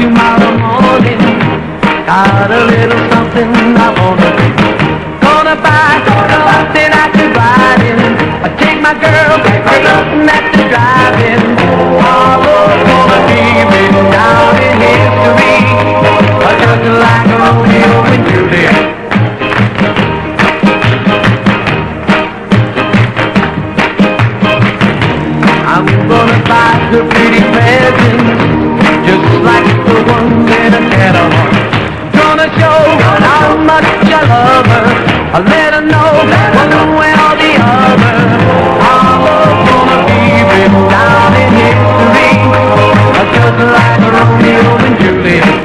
tomorrow morning. Got a little something I wanna do. Gonna buy something I can ride in. I take my girl, something at the drive-in. Tomorrow's gonna be written down in history, just like Romeo and Juliet. I'm gonna buy the pretty presents, just like the ones in a catalog. Gonna show how much I love her. I'll let her know one way or the other. Our love's gonna be written down in history, just like Romeo and Juliet.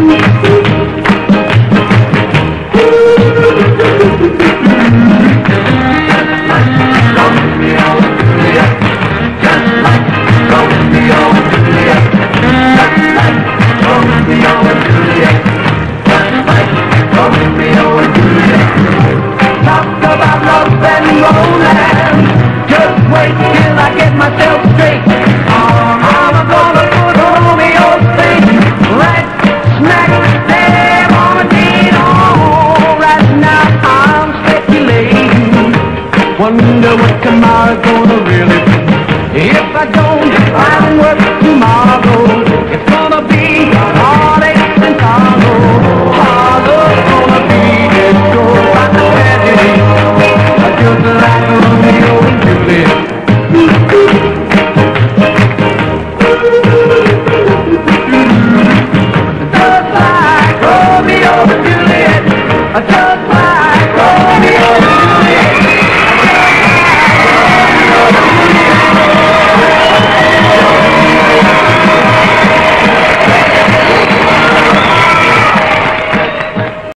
Just wait till I get myself straight. I'm gonna put Romeo's face right smack there on the deed. Oh, right now I'm speculating. Wonder what tomorrow's gonna really be. If I don't find work tomorrow, it's gonna be heartache and sorrow. Harder's gonna be destroyed by tragedy, just like Romeo and Juliet. Just like Romeo and Juliet. Just